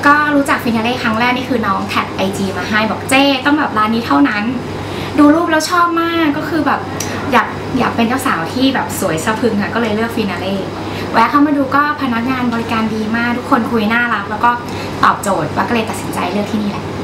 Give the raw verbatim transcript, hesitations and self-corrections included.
ก็รู้จักฟินาเล่ครั้งแรกนี่คือน้องแท็กไอจีมาให้บอกเจ้ต้องแบบร้านนี้เท่านั้นดูรูปแล้วชอบมากก็คือแบบอยากอยากเป็นเจ้าสาวที่แบบสวยสะพรึงค่ะก็เลยเลือกฟินาเล่แวะเข้ามาดูก็พนักงานบริการดีมากทุกคนคุยน่ารักแล้วก็ตอบโจทย์ว่าก็เลยตัดสินใจเลือกที่นี่แหละ